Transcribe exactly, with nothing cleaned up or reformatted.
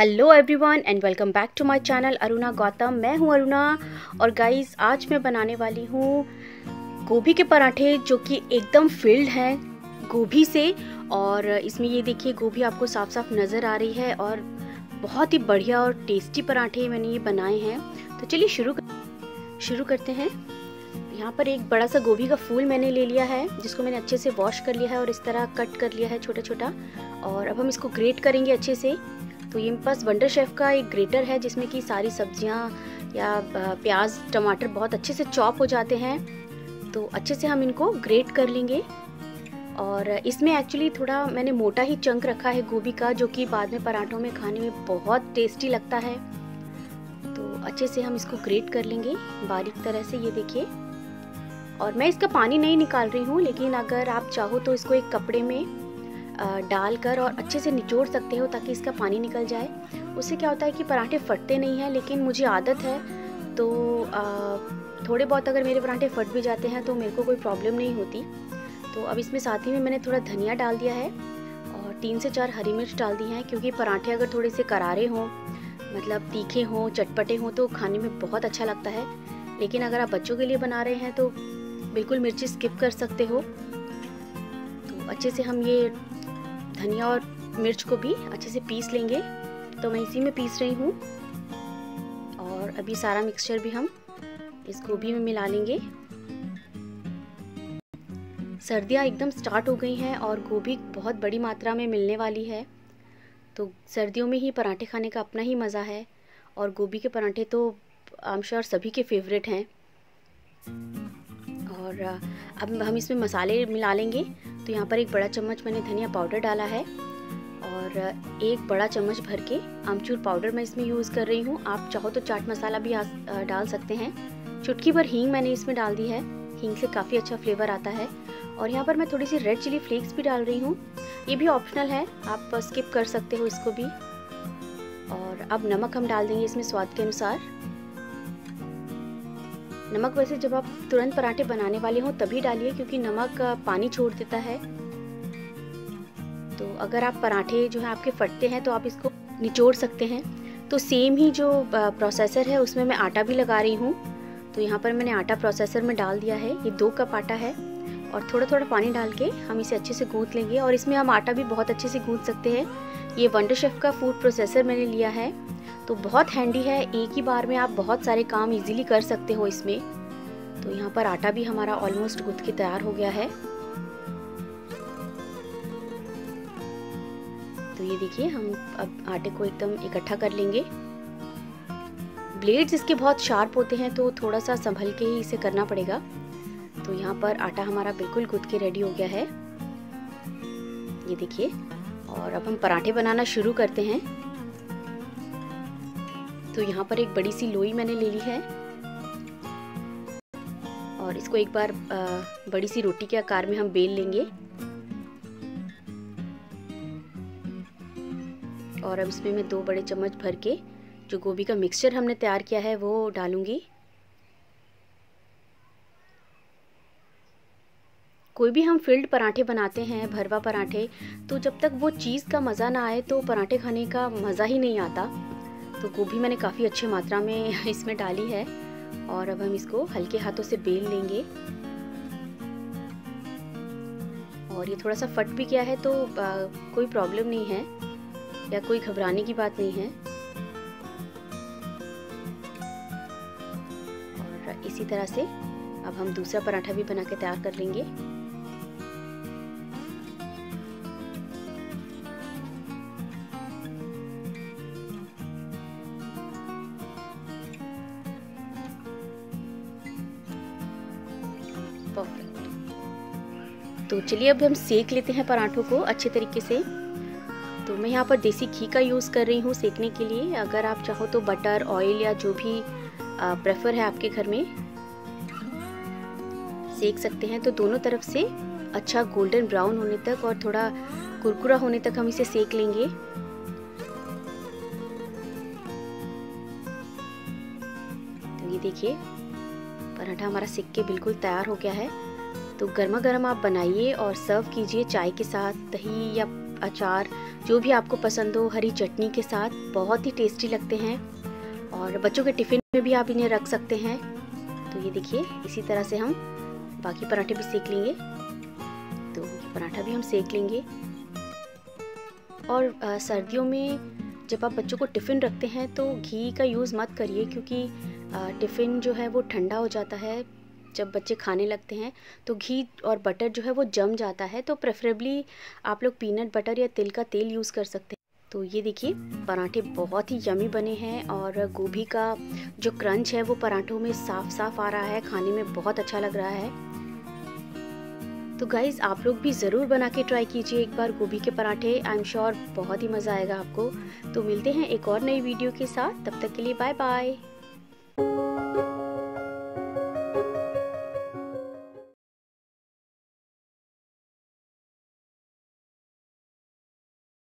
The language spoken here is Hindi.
Hello everyone and welcome back to my channel Aruna Gautam. मैं हूं अरुणा और गाइस आज मैं बनाने वाली हूं गोभी के पराठे जो कि एकदम फिल्ड हैं गोभी से। और इसमें ये देखिए गोभी आपको साफ साफ नज़र आ रही है और बहुत ही बढ़िया और टेस्टी पराठे मैंने ये बनाए हैं। तो चलिए शुरू कर, शुरू करते हैं। यहाँ पर एक बड़ा सा गोभी का फूल मैंने ले लिया है जिसको मैंने अच्छे से वॉश कर लिया है और इस तरह कट कर लिया है छोटा छोटा। और अब हम इसको ग्रेट करेंगे अच्छे से। तो ये मेरे पास वंडर शेफ का एक ग्रेटर है जिसमें कि सारी सब्जियां या प्याज टमाटर बहुत अच्छे से चॉप हो जाते हैं। तो अच्छे से हम इनको ग्रेट कर लेंगे। और इसमें एक्चुअली थोड़ा मैंने मोटा ही चंक रखा है गोभी का जो कि बाद में पराठों में खाने में बहुत टेस्टी लगता है। तो अच्छे से हम इसको ग्रेट कर लेंगे बारीक तरह से, ये देखिए। और मैं इसका पानी नहीं निकाल रही हूँ, लेकिन अगर आप चाहो तो इसको एक कपड़े में डालकर और अच्छे से निचोड़ सकते हो ताकि इसका पानी निकल जाए। उससे क्या होता है कि पराठे फटते नहीं हैं, लेकिन मुझे आदत है तो आ, थोड़े बहुत अगर मेरे पराठे फट भी जाते हैं तो मेरे को कोई प्रॉब्लम नहीं होती। तो अब इसमें साथ ही में मैंने थोड़ा धनिया डाल दिया है और तीन से चार हरी मिर्च डाल दी हैं, क्योंकि पराठे अगर थोड़े से करारे हों, मतलब तीखे हों, चटपटे हों तो खाने में बहुत अच्छा लगता है। लेकिन अगर आप बच्चों के लिए बना रहे हैं तो बिल्कुल मिर्ची स्किप कर सकते हो। तो अच्छे से हम ये धनिया और मिर्च को भी अच्छे से पीस लेंगे। तो मैं इसी में पीस रही हूँ। और अभी सारा मिक्सचर भी हम इस गोभी में मिला लेंगे। सर्दियाँ एकदम स्टार्ट हो गई हैं और गोभी बहुत बड़ी मात्रा में मिलने वाली है। तो सर्दियों में ही पराठे खाने का अपना ही मज़ा है और गोभी के पराठे तो आई एम श्योर सभी के फेवरेट हैं। और अब हम इसमें मसाले मिला लेंगे। तो यहाँ पर एक बड़ा चम्मच मैंने धनिया पाउडर डाला है और एक बड़ा चम्मच भर के आमचूर पाउडर मैं इसमें यूज़ कर रही हूँ। आप चाहो तो चाट मसाला भी डाल सकते हैं। चुटकी भर हींग मैंने इसमें डाल दी है, हींग से काफ़ी अच्छा फ्लेवर आता है। और यहाँ पर मैं थोड़ी सी रेड चिली फ्लेक्स भी डाल रही हूँ, ये भी ऑप्शनल है, आप स्किप कर सकते हो इसको भी। और अब नमक हम डाल देंगे इसमें स्वाद के अनुसार। नमक वैसे जब आप तुरंत पराठे बनाने वाले हो तभी डालिए, क्योंकि नमक पानी छोड़ देता है। तो अगर आप पराठे जो है आपके फटते हैं तो आप इसको निचोड़ सकते हैं। तो सेम ही जो प्रोसेसर है उसमें मैं आटा भी लगा रही हूँ। तो यहाँ पर मैंने आटा प्रोसेसर में डाल दिया है, ये दो कप आटा है। और थोड़ा थोड़ा पानी डाल के हम इसे अच्छे से गूँथ लेंगे। और इसमें हम आटा भी बहुत अच्छे से गूँथ सकते हैं। ये वंडर शेफ का फूड प्रोसेसर मैंने लिया है, तो बहुत हैंडी है, एक ही बार में आप बहुत सारे काम इजीली कर सकते हो इसमें। तो यहाँ पर आटा भी हमारा ऑलमोस्ट गूँथ के तैयार हो गया है। तो ये देखिए हम अब आटे को एकदम इकट्ठा कर लेंगे। ब्लेड्स इसके बहुत शार्प होते हैं तो थोड़ा सा संभल के ही इसे करना पड़ेगा। तो यहाँ पर आटा हमारा बिल्कुल गूँथ के रेडी हो गया है, ये देखिए। और अब हम पराठे बनाना शुरू करते हैं। तो यहाँ पर एक बड़ी सी लोई मैंने ले ली है और इसको एक बार बड़ी सी रोटी के आकार में हम बेल लेंगे। और अब इसमें मैं दो बड़े चम्मच भर के जो गोभी का मिक्सचर हमने तैयार किया है वो डालूंगी। कोई भी हम फिल्ड पराठे बनाते हैं, भरवा पराठे, तो जब तक वो चीज़ का मज़ा ना आए तो पराठे खाने का मज़ा ही नहीं आता। तो गोभी मैंने काफ़ी अच्छी मात्रा में इसमें डाली है और अब हम इसको हल्के हाथों से बेल लेंगे। और ये थोड़ा सा फट भी गया है तो आ, कोई प्रॉब्लम नहीं है या कोई घबराने की बात नहीं है। और इसी तरह से अब हम दूसरा पराठा भी बना के तैयार कर लेंगे। परफेक्ट। तो चलिए अब हम सेक लेते हैं पराठों को अच्छे तरीके से। तो मैं यहाँ पर देसी घी का यूज़ कर रही हूँ सेकने के लिए। अगर आप चाहो तो बटर, ऑयल या जो भी प्रेफर है आपके घर में सेक सकते हैं। तो दोनों तरफ से अच्छा गोल्डन ब्राउन होने तक और थोड़ा कुरकुरा होने तक हम इसे सेक लेंगे। तो ये देखिए पराठा हमारा सेक के बिल्कुल तैयार हो गया है। तो गर्मा गर्म आप बनाइए और सर्व कीजिए चाय के साथ, दही या अचार, जो भी आपको पसंद हो, हरी चटनी के साथ बहुत ही टेस्टी लगते हैं। और बच्चों के टिफ़िन में भी आप इन्हें रख सकते हैं। तो ये देखिए, इसी तरह से हम बाकी पराठे भी सेक लेंगे। तो ये पराठा भी हम सेक लेंगे। और आ, सर्दियों में जब आप बच्चों को टिफ़िन रखते हैं तो घी का यूज़ मत करिए, क्योंकि टिफ़िन जो है वो ठंडा हो जाता है जब बच्चे खाने लगते हैं, तो घी और बटर जो है वो जम जाता है। तो प्रेफरेबली आप लोग पीनट बटर या तिल का तेल यूज़ कर सकते हैं। तो ये देखिए, पराठे बहुत ही यमी बने हैं और गोभी का जो क्रंच है वो पराठों में साफ साफ आ रहा है, खाने में बहुत अच्छा लग रहा है। तो गाइज़, आप लोग भी ज़रूर बना के ट्राई कीजिए एक बार गोभी के पराठे। आई एम श्योर बहुत ही मज़ा आएगा आपको। तो मिलते हैं एक और नई वीडियो के साथ, तब तक के लिए बाय बाय।